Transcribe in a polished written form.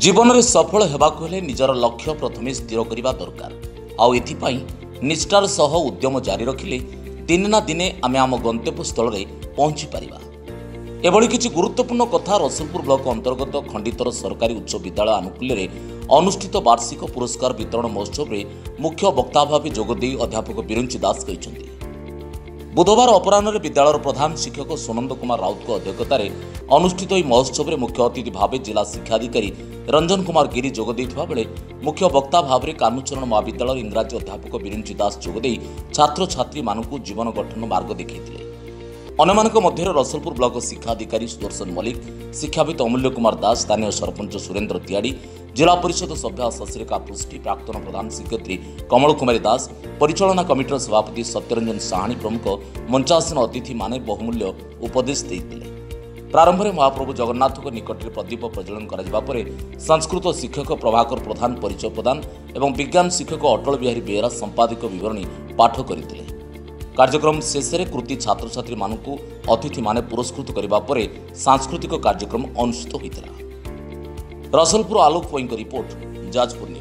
जीवन में सफल हेबाकु हेले निजर लक्ष्य प्रथमे स्थिर करने दरकार आउ एथिपाई निष्ठार सह उद्यम जारी रखिले दिने ना दिने आमे आम गंतव्य स्थल में पहुंची पारिबा। एभली किछि गुरुत्वपूर्ण कथा रसुलपुर ब्लॉक अंतर्गत खंडितर सरकारी उच्च विद्यालय आनुकूल्य अनुष्ठित वार्षिक पुरस्कार वितरण महोत्सव में मुख्य वक्ता भाव जोगदे अध्यापक बिरंची दास कहिसेंति। बुधवार अपराह्न विद्यालय प्रधान शिक्षक सुनंद कुमार राउत अध्यक्षतार अनुष्ठित यह महोत्सव में मुख्य अतिथि भाव जिला शिक्षाधिकारी रंजन कुमार गिरी जोगदे बेले मुख्य वक्ता भाव कानुचरण महाविद्यालय इंग्राजी अध्यापक बिरंची दास जोगदे छात्र छात्री मानक जीवन गठन मार्ग देखते। अन्यମାନଙ୍କ ମଧ୍ୟରେ रसुलपुर ब्लॉक शिक्षाधिकारी सुदर्शन मल्लिक, शिक्षाविद अमूल्य कुमार दास, स्थानीय सरपंच सुरेन्द्र तियाड़ी, जिला परिषद सभ्य शशिरेखा पृष्टि, प्राक्तन प्रधान शिक्षयित्री कमल कुमारी दास, परिचालना कमिटर सभापति सत्यरंजन साहानी प्रमुख मंचासीन अतिथि माने बहुमूल्य उपदेश देते। प्रारंभ में महाप्रभु जगन्नाथ निकट में प्रदीप प्रज्वलन कर संस्कृत शिक्षक प्रभाकर प्रधान परिचय प्रदान और विज्ञान शिक्षक अटल बिहारी बेहरा संपादक विवरणी पाठ करते। कार्यक्रम शेष में कृति छात्र छात्री मानक अतिथि माने पुरस्कृत करने पर सांस्कृतिक कार्यक्रम अनुष्ठित होता। Rasulpur Alok point report Jajpur.